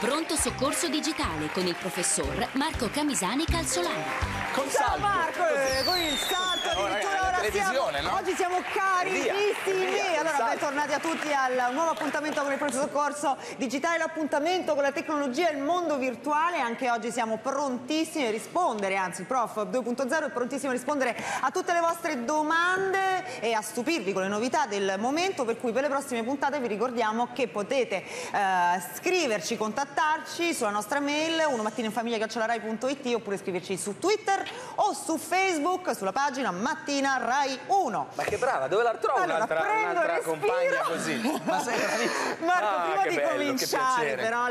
Pronto soccorso digitale con il professor Marco Camisani Calzolari. Ciao Marco, con il salto addirittura oggi siamo carichissimi. Allora, bentornati a tutti al nuovo appuntamento con il pronto soccorso digitale, l'appuntamento con la tecnologia e il mondo virtuale. Anche oggi siamo prontissimi a rispondere, anzi il Prof 2.0 è prontissimo a rispondere a tutte le vostre domande e a stupirvi con le novità del momento, per cui per le prossime puntate vi ricordiamo che potete scriverci, contattarci sulla nostra mail unomattinainfamiglia@rai.it oppure scriverci su Twitter o su Facebook sulla pagina Mattina Rai 1. Ma che brava, dove la trovo un'altra compagna così? Ma sei bravissima. Marco, prima di cominciare però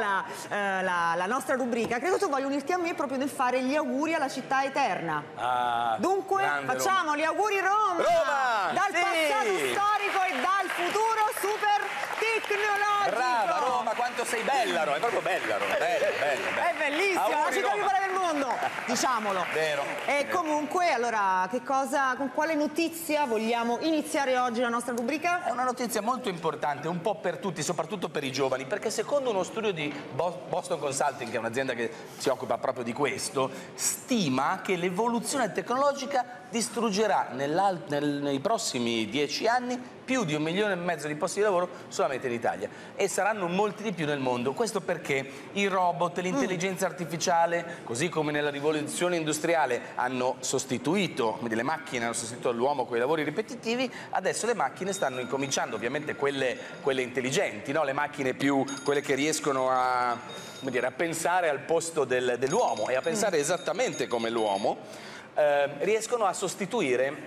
la nostra rubrica, credo tu voglia unirti a me proprio nel fare gli auguri alla città eterna. Dunque facciamo Roma. Gli auguri Roma! Dal passato storico e dal futuro super tecnologico. Brava Roma, quanto sei bella Roma, è proprio bella Roma, bella. È bellissima, la città più bella del mondo, diciamolo. Vero. E comunque, allora, con quale notizia vogliamo iniziare oggi la nostra rubrica? È una notizia molto importante, un po' per tutti, soprattutto per i giovani, perché secondo uno studio di Boston Consulting, che è un'azienda che si occupa proprio di questo, stima che l'evoluzione tecnologica distruggerà nei prossimi 10 anni più di 1,5 milioni di posti di lavoro solamente in Italia, e saranno molti di più nel mondo. Questo perché i robot, l'intelligenza artificiale, così come nella rivoluzione industriale hanno sostituito, le macchine hanno sostituito l'uomo con i lavori ripetitivi, adesso le macchine stanno incominciando, ovviamente quelle intelligenti, no? Le macchine quelle che riescono a pensare al posto dell'uomo e a pensare esattamente come l'uomo, riescono a sostituire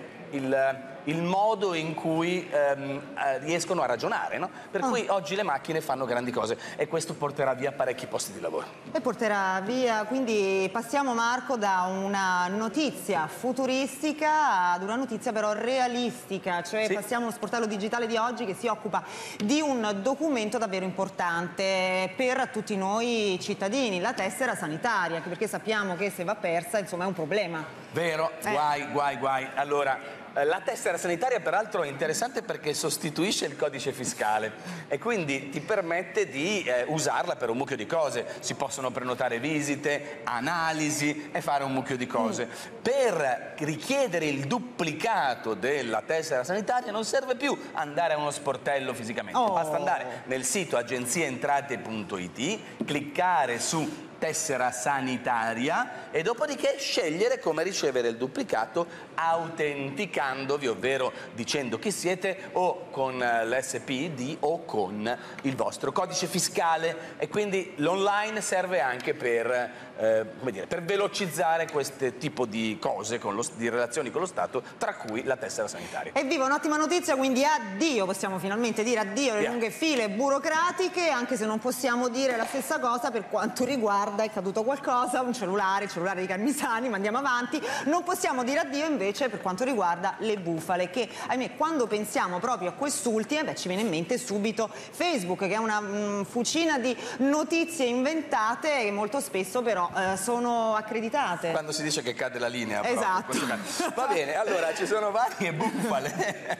il modo in cui riescono a ragionare, no? Per cui oggi le macchine fanno grandi cose e questo porterà via parecchi posti di lavoro. E porterà via, quindi passiamo Marco da una notizia futuristica ad una notizia però realistica, cioè passiamo allo sportello digitale di oggi che si occupa di un documento davvero importante per tutti noi cittadini, la tessera sanitaria, anche perché sappiamo che se va persa, insomma, è un problema. Vero, guai. Allora, la tessera sanitaria peraltro è interessante perché sostituisce il codice fiscale e quindi ti permette di usarla per un mucchio di cose. Si possono prenotare visite, analisi e fare un mucchio di cose. Per richiedere il duplicato della tessera sanitaria non serve più andare a uno sportello fisicamente, basta andare nel sito agenzieentrate.it, cliccare su tessera sanitaria e dopodiché scegliere come ricevere il duplicato autenticandovi, ovvero dicendo chi siete o con l'SPID o con il vostro codice fiscale, e quindi l'online serve anche per velocizzare questo tipo di cose, di relazioni con lo Stato, tra cui la tessera sanitaria. Evviva, un'ottima notizia, quindi addio, possiamo finalmente dire addio alle lunghe file burocratiche, anche se non possiamo dire la stessa cosa per quanto riguarda, è caduto qualcosa, il cellulare di Camisani, ma andiamo avanti. Non possiamo dire addio invece per quanto riguarda le bufale, che ahimè quando pensiamo proprio a quest'ultime ci viene in mente subito Facebook, che è una fucina di notizie inventate che molto spesso però sono accreditate. Quando si dice che cade la linea. Esatto. Va bene, allora ci sono varie bufale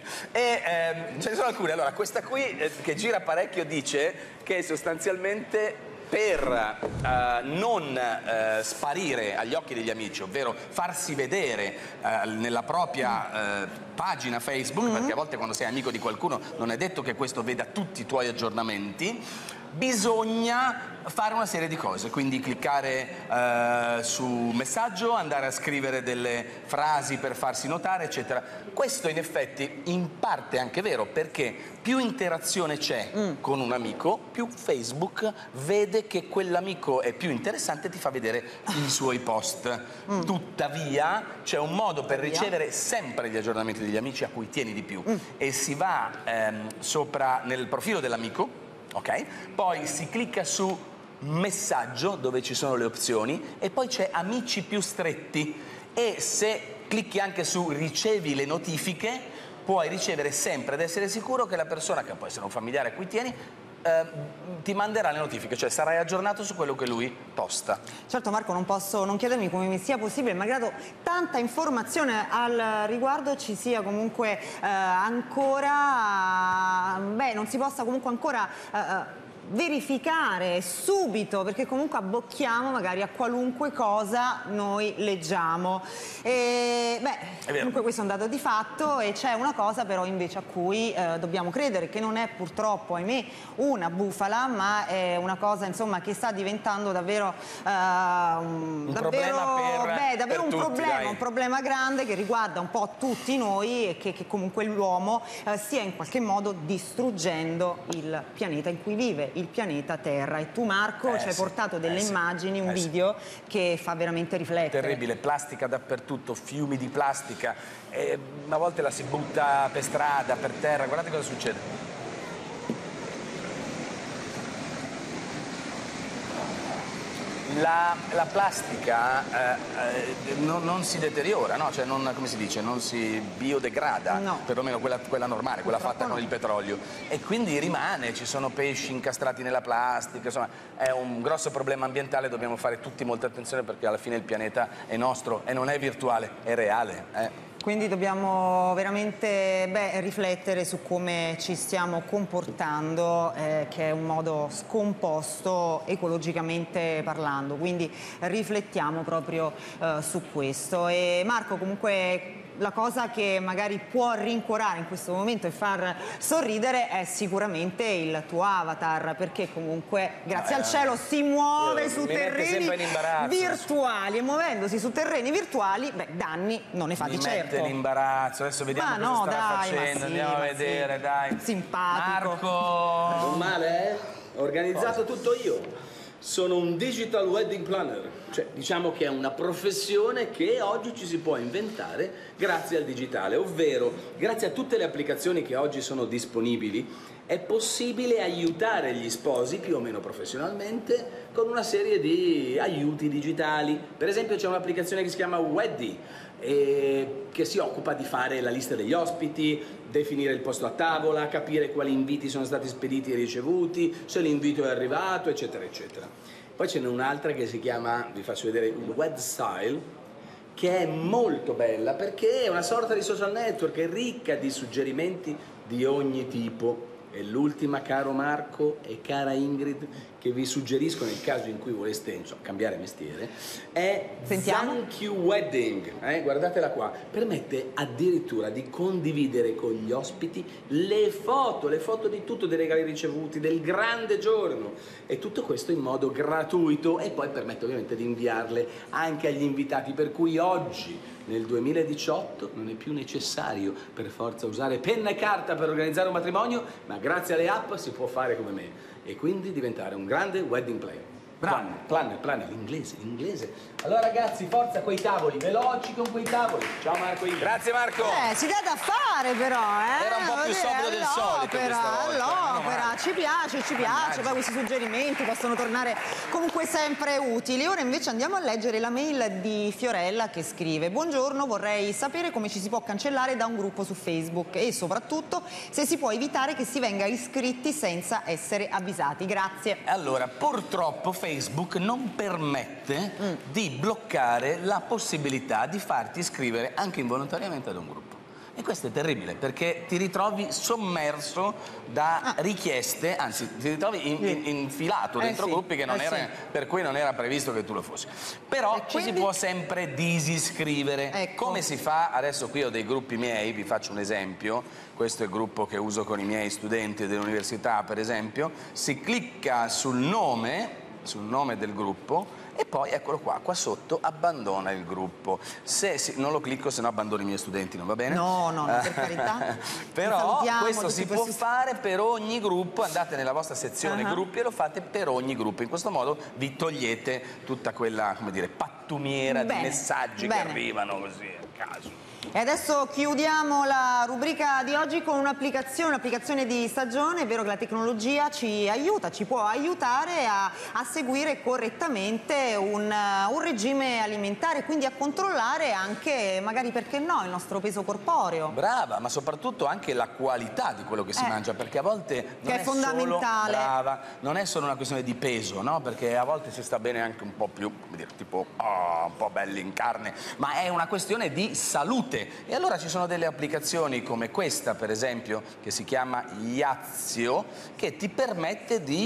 e ce ne sono alcune. Allora, questa qui che gira parecchio dice che sostanzialmente per non sparire agli occhi degli amici, ovvero farsi vedere nella propria pagina Facebook, perché a volte quando sei amico di qualcuno non è detto che questo veda tutti i tuoi aggiornamenti, bisogna fare una serie di cose, quindi cliccare su messaggio, andare a scrivere delle frasi per farsi notare, eccetera. Questo in effetti in parte è anche vero, perché più interazione c'è con un amico, più Facebook vede che quell'amico è più interessante e ti fa vedere i suoi post. Tuttavia c'è un modo per ricevere sempre gli aggiornamenti degli amici a cui tieni di più e si va sopra nel profilo dell'amico. Ok? Poi si clicca su messaggio, dove ci sono le opzioni, e poi c'è amici più stretti, e se clicchi anche su ricevi le notifiche puoi ricevere sempre ed essere sicuro che la persona, che può essere un familiare a cui tieni, ti manderà le notifiche, cioè sarai aggiornato su quello che lui posta. Certo Marco, non posso non chiedermi come mi sia possibile, malgrado tanta informazione al riguardo, ci sia comunque ancora, non si possa comunque ancora verificare subito, perché comunque abbocchiamo magari a qualunque cosa noi leggiamo. Comunque questo è un dato di fatto, e c'è una cosa però invece a cui dobbiamo credere, che non è purtroppo, ahimè, una bufala, ma è una cosa insomma che sta diventando davvero un problema grande, che riguarda un po' tutti noi, e che comunque l'uomo stia in qualche modo distruggendo il pianeta in cui vive, il pianeta Terra. E tu, Marco, ci hai portato delle immagini, un video che fa veramente riflettere. Terribile, plastica dappertutto, fiumi di plastica, a volte la si butta per strada, per terra, guardate cosa succede. La plastica non si deteriora, no? Cioè come si dice, non si biodegrada, no. Perlomeno quella normale, quella fatta con il petrolio, e quindi rimane, ci sono pesci incastrati nella plastica, insomma è un grosso problema ambientale, dobbiamo fare tutti molta attenzione, perché alla fine il pianeta è nostro e non è virtuale, è reale. Quindi dobbiamo veramente riflettere su come ci stiamo comportando, che è un modo scomposto ecologicamente parlando, quindi riflettiamo proprio su questo. E Marco, comunque la cosa che magari può rincuorare in questo momento e far sorridere è sicuramente il tuo avatar, perché comunque grazie al cielo si muove su terreni virtuali, e muovendosi su terreni virtuali, danni non ne fa di certo. L'imbarazzo, adesso vediamo cosa sta facendo, andiamo a vedere, dai. Simpatico. Marco! Non male, Ho organizzato tutto io. Sono un digital wedding planner, cioè diciamo che è una professione che oggi ci si può inventare grazie al digitale, ovvero grazie a tutte le applicazioni che oggi sono disponibili è possibile aiutare gli sposi più o meno professionalmente con una serie di aiuti digitali. Per esempio c'è un'applicazione che si chiama Weddy, che si occupa di fare la lista degli ospiti, definire il posto a tavola, capire quali inviti sono stati spediti e ricevuti, se l'invito è arrivato, eccetera eccetera. Poi ce n'è un'altra che si chiama, vi faccio vedere, il Wed Style, che è molto bella perché è una sorta di social network, è ricca di suggerimenti di ogni tipo. E l'ultima, caro Marco e cara Ingrid, che vi suggerisco nel caso in cui voleste cambiare mestiere, è Thank You Wedding. Guardatela qua. Permette addirittura di condividere con gli ospiti le foto di tutto, dei regali ricevuti, del grande giorno, e tutto questo in modo gratuito, e poi permette ovviamente di inviarle anche agli invitati, per cui oggi nel 2018 non è più necessario per forza usare penna e carta per organizzare un matrimonio, ma grazie alle app si può fare come me e quindi diventare un grande wedding planner. Planner, l'inglese. Allora ragazzi, forza quei tavoli, veloci con quei tavoli. Ciao Marco. Grazie Marco. Si dà da fare però, Era un po' più sobrio del solito all'opera, ci piace, poi questi suggerimenti possono tornare comunque sempre utili. Ora invece andiamo a leggere la mail di Fiorella, che scrive: buongiorno, vorrei sapere come ci si può cancellare da un gruppo su Facebook e soprattutto se si può evitare che si venga iscritti senza essere avvisati. Grazie. Allora, purtroppo Facebook non permette di bloccare la possibilità di farti iscrivere anche involontariamente ad un gruppo. E questo è terribile, perché ti ritrovi sommerso da richieste, anzi ti ritrovi infilato dentro gruppi che non per cui non era previsto che tu lo fossi. Però ci si può sempre disiscrivere. Come si fa? Adesso qui ho dei gruppi miei, vi faccio un esempio. Questo è il gruppo che uso con i miei studenti dell'università, per esempio. Si clicca sul nome del gruppo e poi eccolo qua sotto, abbandona il gruppo. Non lo clicco, se no abbandono i miei studenti, non va bene? No, per carità. Però questo si può fare per ogni gruppo, andate nella vostra sezione gruppi e lo fate per ogni gruppo. In questo modo vi togliete tutta quella, come dire, pattumiera di messaggi che arrivano così a caso. E adesso chiudiamo la rubrica di oggi con un'applicazione di stagione. È vero che la tecnologia ci può aiutare a seguire correttamente un regime alimentare, quindi a controllare anche, magari perché no, il nostro peso corporeo. Brava, ma soprattutto anche la qualità di quello che si mangia, perché a volte non è fondamentale. Non è solo una questione di peso, no? Perché a volte si sta bene anche un po' più, come dire, tipo un po' belli in carne, ma è una questione di salute. E allora ci sono delle applicazioni come questa, per esempio, che si chiama Yazio, che ti permette di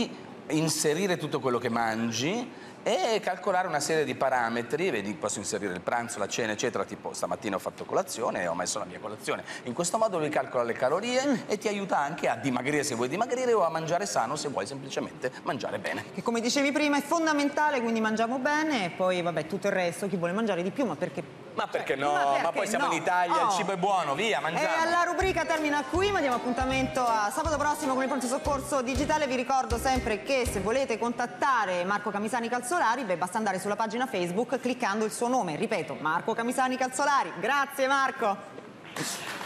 inserire tutto quello che mangi e calcolare una serie di parametri, vedi, posso inserire il pranzo, la cena, eccetera, tipo stamattina ho fatto colazione e ho messo la mia colazione. In questo modo lui calcola le calorie e ti aiuta anche a dimagrire se vuoi dimagrire o a mangiare sano se vuoi semplicemente mangiare bene. Che come dicevi prima è fondamentale, quindi mangiamo bene e poi vabbè tutto il resto, chi vuole mangiare di più, ma perché... Ma perché no? Ma poi siamo in Italia, il cibo è buono, via, mangiamo. E la rubrica termina qui, ma diamo appuntamento a sabato prossimo con il pronto soccorso digitale. Vi ricordo sempre che se volete contattare Marco Camisani Calzolari, basta andare sulla pagina Facebook cliccando il suo nome. Ripeto, Marco Camisani Calzolari. Grazie Marco.